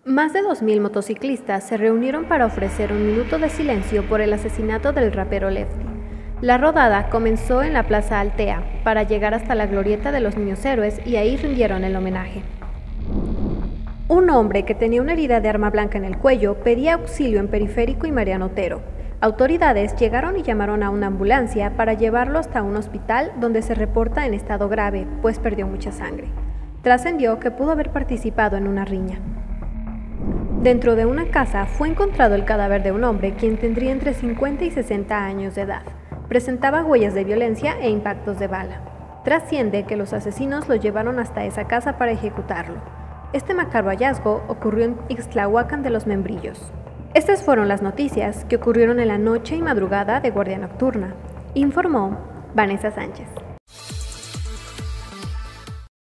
Más de 2.000 motociclistas se reunieron para ofrecer un minuto de silencio por el asesinato del rapero Lefty. La rodada comenzó en la Plaza Altea para llegar hasta la glorieta de los Niños Héroes y ahí rindieron el homenaje. Un hombre que tenía una herida de arma blanca en el cuello pedía auxilio en Periférico y Mariano Otero. Autoridades llegaron y llamaron a una ambulancia para llevarlo hasta un hospital donde se reporta en estado grave, pues perdió mucha sangre. Trascendió que pudo haber participado en una riña. Dentro de una casa fue encontrado el cadáver de un hombre quien tendría entre 50 y 60 años de edad. Presentaba huellas de violencia e impactos de bala. Trasciende que los asesinos lo llevaron hasta esa casa para ejecutarlo. Este macabro hallazgo ocurrió en Ixtlahuacán de los Membrillos. Estas fueron las noticias que ocurrieron en la noche y madrugada de Guardia Nocturna, informó Vanessa Sánchez.